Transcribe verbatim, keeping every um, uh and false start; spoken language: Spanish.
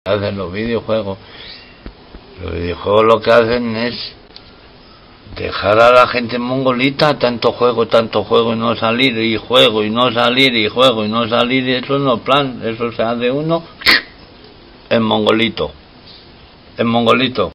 hacen los videojuegos. Los videojuegos lo que hacen es dejar a la gente mongolita, tanto juego, tanto juego y no salir, y juego y no salir, y juego y no salir, y eso no es plan, eso se hace uno en mongolito, en mongolito.